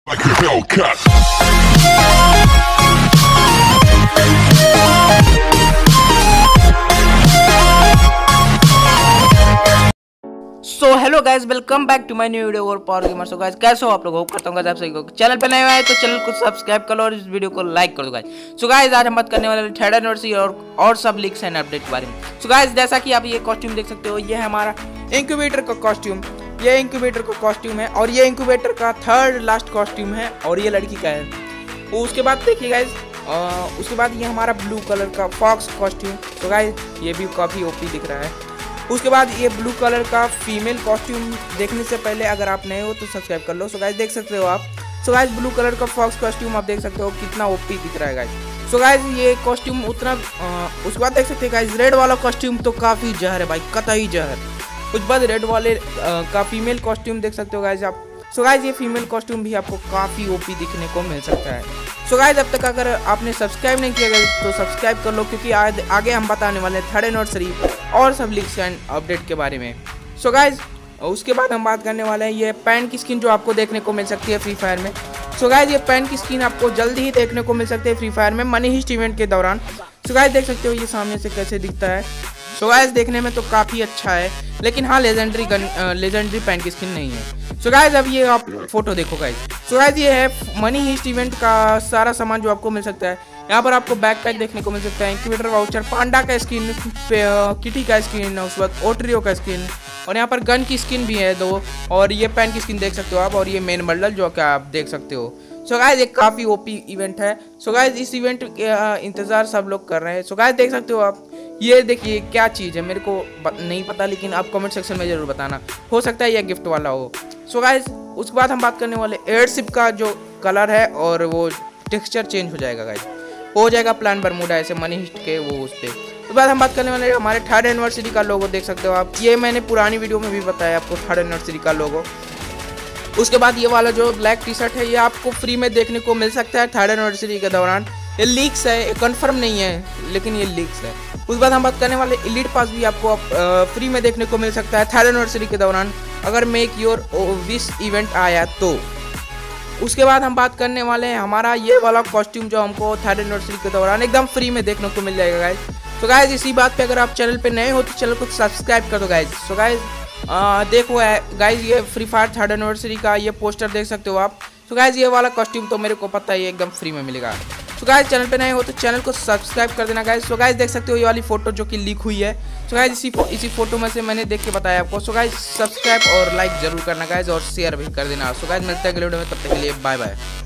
Like a Hellcat. So hello guys, welcome back to my new video और power gamer. So guys, कैसे हो आप लोग? Hope करता हूँ गाइज आप सही हो। चैनल पे नए आए तो चैनल को सब्सक्राइब कर लो और इस वीडियो को लाइक कर दो गाइज। सो गाइज, आज हम बात करने वाले थर्ड एनिवर्सरी और सब लीक्स एंड अपडेट के बारे में। सो गाइज, जैसा कि आप ये कॉस्ट्यूम देख सकते हो, ये है हमारा इंक्यूबेटर का कॉस्ट्यूम। ये इंक्यूबेटर का कॉस्ट्यूम है और ये इंक्यूबेटर का थर्ड लास्ट कॉस्ट्यूम है और ये लड़की का है। उसके बाद देखिए गाइज, उसके बाद ये हमारा ब्लू कलर का फॉक्स कॉस्ट्यूम। तो गाइज, ये भी काफ़ी ओपी दिख रहा है। उसके बाद ये ब्लू कलर का फीमेल कॉस्ट्यूम। देखने से पहले अगर आप नए हो तो सब्सक्राइब कर लो। सो गाइज, देख सकते हो आप। सो गाइज, ब्लू कलर का फॉक्स कॉस्ट्यूम आप देख सकते हो कितना ओपी दिख रहा है गाइज। सो गाइज, ये कॉस्ट्यूम उतना उसके बाद देख सकते हैं गाइज, रेड वाला कॉस्ट्यूम तो काफ़ी जहर है भाई, कतई जहर। उसके बाद रेड वाले का फीमेल कॉस्ट्यूम देख सकते हो गाइज आप। सो गाइज, ये फीमेल कॉस्ट्यूम भी आपको काफ़ी ओपी दिखने को मिल सकता है। सो गाइज, अब तक अगर आपने सब्सक्राइब नहीं किया गया तो सब्सक्राइब कर लो, क्योंकि आगे हम बताने वाले हैं थर्ड एनिवर्सरी और सब लीक्स एंड अपडेट के बारे में। सो गाइज, उसके बाद हम बात करने वाले हैं ये पैन की स्किन जो आपको देखने को मिल सकती है फ्री फायर में। सो गाइज, ये पैन की स्किन आपको जल्दी ही देखने को मिल सकती है फ्री फायर में मनी हिस्ट इवेंट के दौरान। सो गाइज, देख सकते हो ये सामने से कैसे दिखता है। सो गाइज, देखने में तो काफ़ी अच्छा है, लेकिन हाँ, लेजेंडरी पैन की स्किन नहीं है। सो गाइज, अब ये आप फोटो देखो गाइज। सो गाइज, ये है मनी हिस्ट इवेंट का सारा सामान जो आपको मिल सकता है। यहाँ पर आपको बैकपैक देखने को मिल सकता है, इंक्यूबेटर वाउचर, पांडा का स्किन, किटी का स्किन, उसके बाद ओट्रियो का स्किन, और यहाँ पर गन की स्किन भी है 2, और ये पैन की स्किन देख सकते हो आप, और ये मेन बंडल जो कि आप देख सकते हो। सो गाइज, एक काफ़ी ओपी इवेंट है। सो गाइज, इस इवेंट के इंतज़ार सब लोग कर रहे हैं। सो गाइज, देख सकते हो आप, ये देखिए क्या चीज़ है, मेरे को नहीं पता, लेकिन आप कमेंट सेक्शन में ज़रूर बताना, हो सकता है यह गिफ्ट वाला हो। सो गाइज, उसके बाद हम बात करने वाले एयरशिप का जो कलर है और वो टेक्सचर चेंज हो जाएगा गाइज, हो जाएगा प्लान बरमूडा ऐसे मनी हिस्ट के वो उस पर। उसके बाद हम बात करने वाले हमारे थर्ड एनिवर्सरी का लोगो देख सकते हो आप। ये मैंने पुरानी वीडियो में भी बताया आपको, थर्ड एनिवर्सरी का लोगो। उसके बाद ये वाला जो ब्लैक टी शर्ट है, ये आपको फ्री में देखने को मिल सकता है थर्ड एनिवर्सरी के दौरान। ये लीक्स है, कंफर्म नहीं है, लेकिन ये लीक्स है। उसके बाद हम बात करने वाले एलीट पास भी आपको फ्री में देखने को मिल सकता है थर्ड एनिवर्सरी के दौरान, अगर मेक योर विश इवेंट आया तो। उसके बाद हम बात करने वाले हैं हमारा ये वाला कॉस्ट्यूम जो हमको थर्ड एनिवर्सरी के दौरान एकदम फ्री में देखने को मिल जाएगा गाइज। तो गाइज, इसी बात पे अगर आप चैनल पे नए हो तो चैनल को सब्सक्राइब कर दो गाइज। सो गाइज, देखो गाइज, ये फ्री फायर थर्ड एनिवर्सरी का ये पोस्टर देख सकते हो आप। तो गाइज, ये वाला कॉस्ट्यूम तो मेरे को पता है, ये एकदम फ्री में मिलेगा। तो गाइज, चैनल पे नए हो तो चैनल को सब्सक्राइब कर देना गाइज। सो गाइज, देख सकते हो ये वाली फोटो जो कि लीक हुई है। सो गाइज, इसी फोटो में से मैंने देख के बताया आपको। सो गाइज, सब्सक्राइब और लाइक जरूर करना गाइज, और शेयर भी कर देना। सो गाइज, मिलते हैं अगले वीडियो में, तब तक के लिए बाय बाय।